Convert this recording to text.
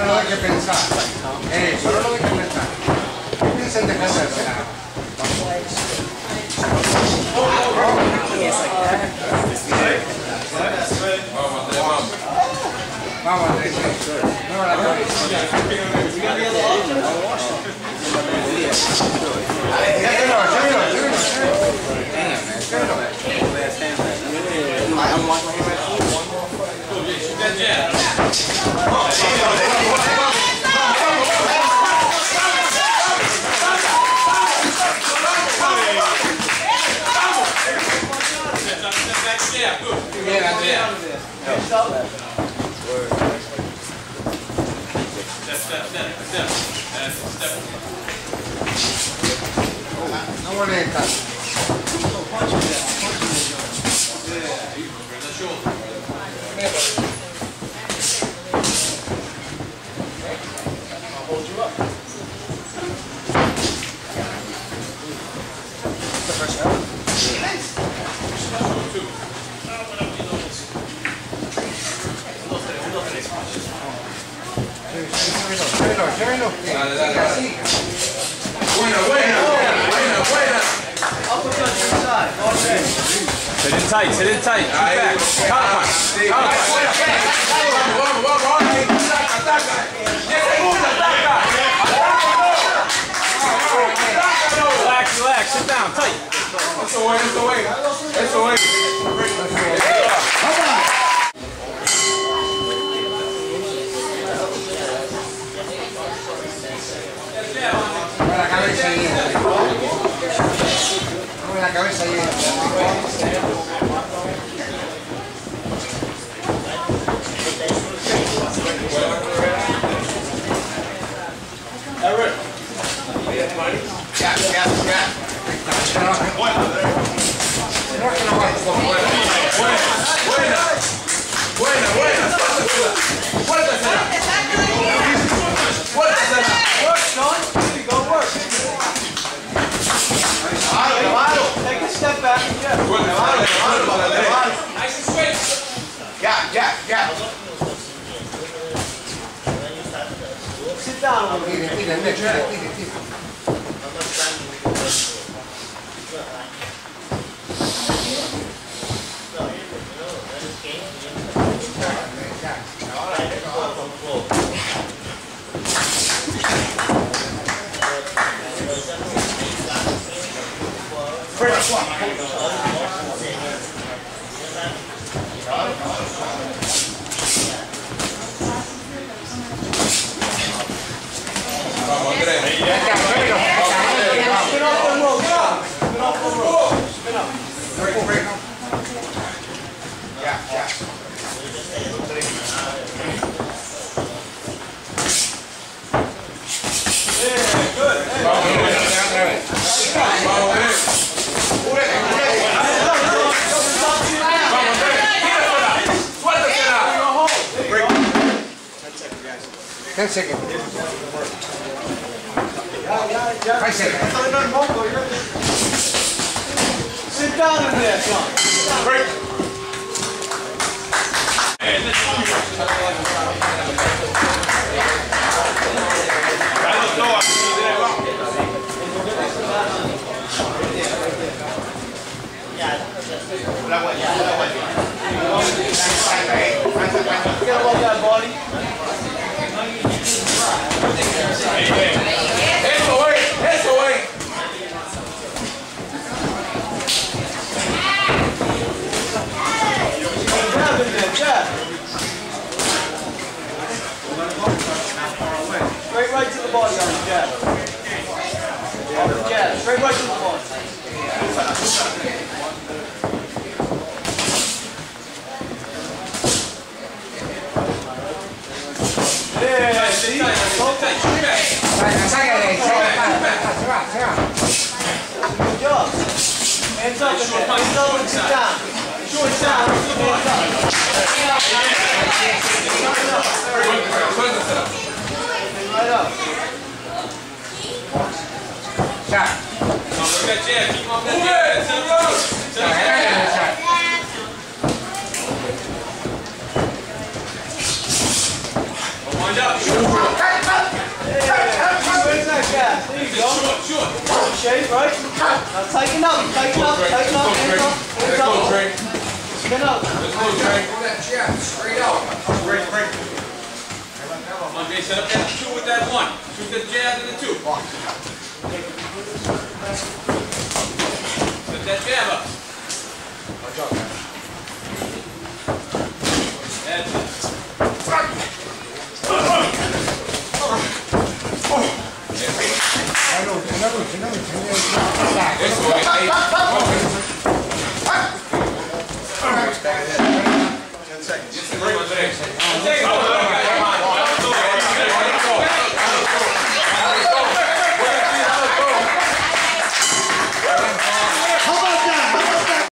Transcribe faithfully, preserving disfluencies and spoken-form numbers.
no hay que pensar. Eh, solo no hay que pensar. Piensa en defenderse nada. Vamos, Andrés. Mueva la cabeza. Llévelo, llévelo, llévelo. I'm watching my yeah. No molesta. Llévelo, dale, dale, dale. Buena, buena, buena, buena. Sit in tight, sit in tight. Keep back. Counter punch. Counter punch. Vamos, vamos, vamos. Ataca, ataca. Ataca. Relax, relax. Sit down, tight. Eso es, eso es. Eso es. Mueve la cabeza ahí. Mueve la cabeza ahí. Ya, ya, ya. Buena, buena, buena, buena. Suéltasela. Suéltasela. Work, Sean. Here you go, work. Take a step back. Yeah. Nice and straight. Ya, ya, ya. Sit down a little bit. Tire, tire, tire, tire, tire. Vamos, Andrés. Spin off the rope. Spin off the rope. Spin up. Break, break. Ya, ya. Yeah, good. Vamos, Andrés, otra vez. Vamos, Andrés. Cúrete, cúrete. Vamos, Andrés. Tírasela. Suéltasela. Break. Ten seconds. Five seconds. Sit down in there, Sean. Break. Forget about that body. Eso es, eso es. Jab in there, jab. Straight right to the body on the jab. On the jab, straight right to the body. Yeah, see? Sácale, sácale. Se va, se va. Good job. Hands up in there. Hands up and sit down. Short down. Hands up. Suéltasela. Right up. Ya. Stand up. Shoot. Where's that gap? There you go. Short, short. Shape, right? Now tighten up, tighten up, tighten up, hands up, hands up. Spin up. Let's go, Trey. Pull that jab straight out. Break, break. Come on, Jay, set up that two with that one. Shoot the jab and the two. Set that jab up. That's it. This way, eight. ten seconds. Just break. Take it.